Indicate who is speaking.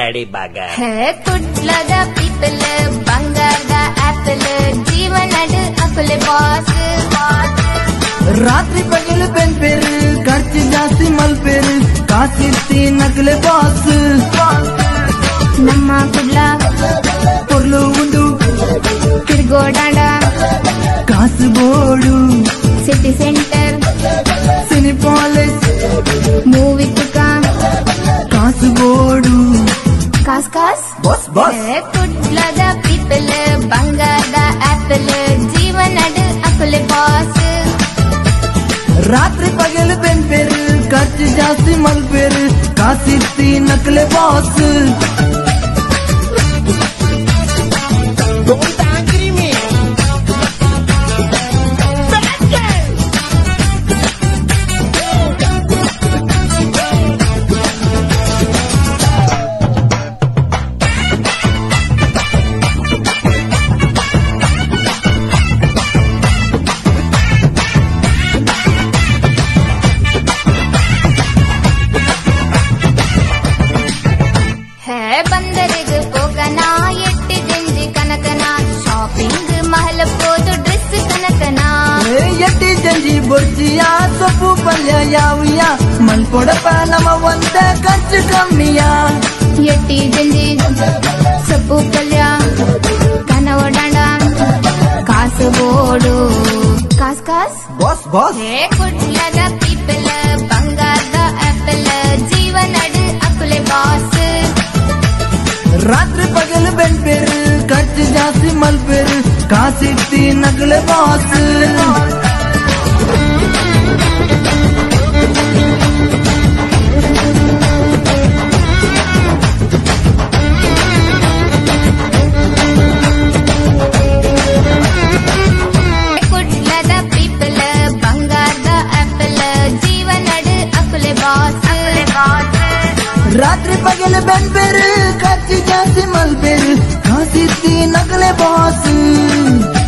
Speaker 1: ready ಬಾಗ
Speaker 2: ಕುಡ್ಲದ people ಬಂಗಾರದ ಆಪಲ್ ಜೀವನದ ಅಕುಲೆ ಬಾಸ್
Speaker 3: ರಾತ್ರಿ ಪಗಲು ಬೆನ್ಪೇರು ಖರ್ಚು ಜಾಸ್ತಿ ಮಲ್ಪೇರು ಕಾಸಿರ್ತಿ ನಕಲೆ ಬಾಸ್
Speaker 2: ನಮ್ಮ ಕುಡ್ಲ
Speaker 3: ಪೊರ್ಲು ಉಂಡು
Speaker 2: ತಿರ್ಗೋಡಾಡ
Speaker 3: ಕಾಸು ಬೋಡು
Speaker 2: ಸಿಟಿ ಸೆಂಟರ್
Speaker 3: ಸಿನಿಪಾಲಿಸ್
Speaker 2: ಮೂವಿ ತುಕ
Speaker 3: ಕಾಸು ಬೋಡು
Speaker 2: ಕಾಸ್ ಕಾಸ್
Speaker 3: ಬಾಸ್ ಬಾಸ್
Speaker 2: ಕುಡ್ಲದ ಪೀಪಲ್ ಬಂಗಾರದ ಆಪಲ್ ಜೀವನದ ಅಕುಲೆ ಬಾಸ್
Speaker 3: ರಾತ್ರಿ ಪಗಲು ಬೆನ್ಪೇರು ಖರ್ಚು ಜಾಸ್ತಿ ಮಲ್ಪೇರು ಕಾಸಿರ್ತಿ ನಕಲೆ ಬಾಸ್
Speaker 2: ಬಂದರಿಗೆ ಹೋಗನ ಎಟ್ಟಿ ಜಂಜಿ ಕನಕನ ಶಾಪಿಂಗ್ ಮಹಲ್ ಹೋದು ಡ್ರೆಸ್ ಕನಕನ
Speaker 3: ಎಟ್ಟಿ ಜಂಜಿ ಬೊರ್ಜಿಯ ಸೊಪ್ಪು ಪಲ್ಯ ಯಾವಿಯ ಮಲ್ಕೊಡಪ್ಪ ನಮ್ಮ ಒಂದ ಖರ್ಚು ಕಮ್ಮಿಯ
Speaker 2: ಎಟ್ಟಿ ಜಂಜಿ ಸೊಪ್ಪು ಪಲ್ಯ ಕನವಡಾಂಡ ಕಾಸು ಬೋಡು ಕಾಸ್ ಕಾಸ್
Speaker 3: ಬಾಸ್ ಬಾಸ್
Speaker 2: ಕುಡ್ಲದ ಪೀಪಲ್ ಬಂಗಾರದ ಆಪಲ್ ಜೀವನದ ಅಕುಲೆ ಬಾಸ್
Speaker 3: ರಾತ್ರಿ ಪಗಲು ಬೆನ್ಪೇರು ಖರ್ಚು ಜಾಸ್ತಿ ಮಲ್ಪೇರು ಕಾಸಿರ್ತಿ ನಕಲೆ ಬಾಸ್
Speaker 2: ಕುಡ್ಲದ ಪೀಪಲ್ ಬಂಗಾರದ ಆಪಲ್ ಜೀವನದ ಅಕುಲೆ ಬಾಸ್
Speaker 3: ರಾತ್ರಿ ಪಗಲು ಬೆನ್ಪೇರು ಖರ್ಚು ಜಾಸ್ತಿ ಮಲ್ಪೇರು ಕಾಸಿರ್ತಿ ನಕಲೆ ಬಾಸ್